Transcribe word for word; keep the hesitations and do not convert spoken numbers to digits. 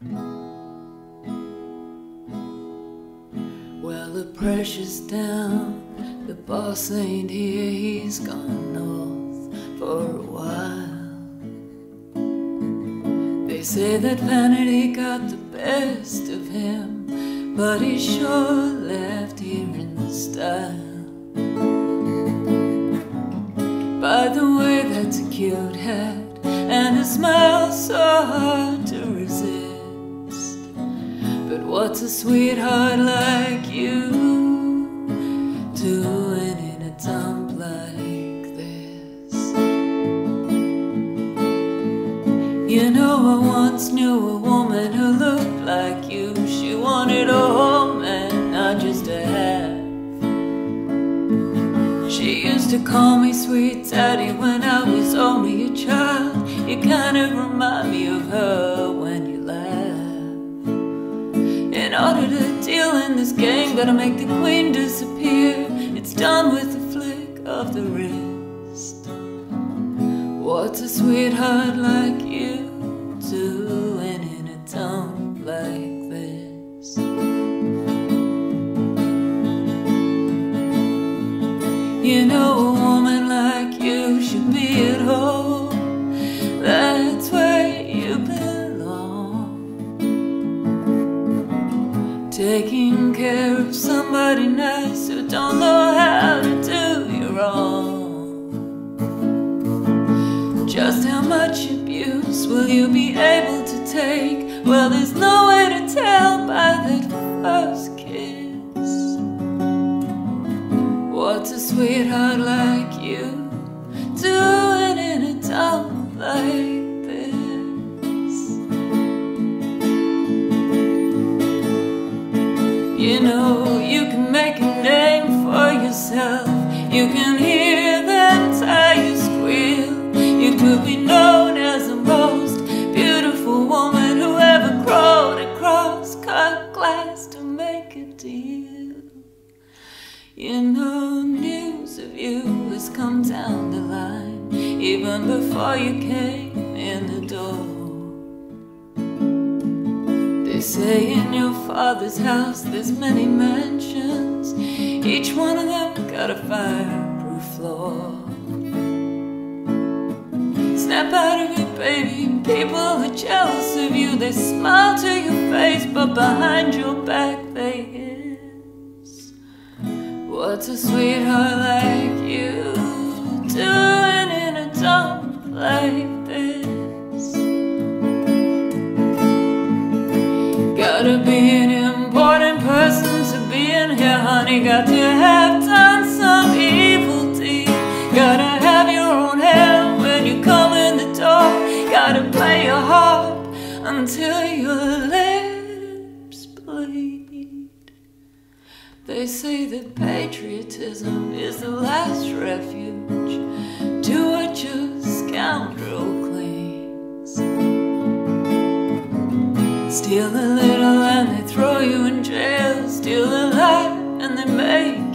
Well, the pressure's down, the boss ain't here, he's gone north for a while. They say that vanity got the best of him, but he sure left here in style. By the way, that's a cute hat, and a smile so hard to resist. But what's a sweetheart like you doing in a dump like this? You know, I once knew a woman who looked like you. She wanted a whole man, not just a half. She used to call me sweet daddy when I was only a child. You kind of remind me of her when you laugh. In order to deal in this game, gotta make the queen disappear. It's done with a flick of the wrist. What's a sweetheart like you doing in a dump like this? You know, a woman like you should be at home. That's where you belong. Taking care of somebody nice who don't know how to do you wrong. Just how much abuse will you be able to take? Well, there's no way to tell by that first kiss. What's a sweetheart like you doing in a dump like this? You know, you can make a name for yourself. You can hear them tires squeal. You could be known as the most beautiful woman who ever crawled across cut glass to make a deal. You know, news of you has come down the line even before you came in the door. They say in your father's house there's many mansions, each one of them got a fireproof floor. Snap out of it, baby, people are jealous of you. They smile to your face, but behind your back they hiss. What's a sweetheart like you doing in a dump like this? Gotta be an important person to be in here, honey. Got to have done some evil deed. Gotta have your own hair when you come in the door. Gotta play your harp until your lips bleed. They say that patriotism is the last refuge. Do what your scoundrel clings. Steal a little and they throw you in jail. Steal a lot and they make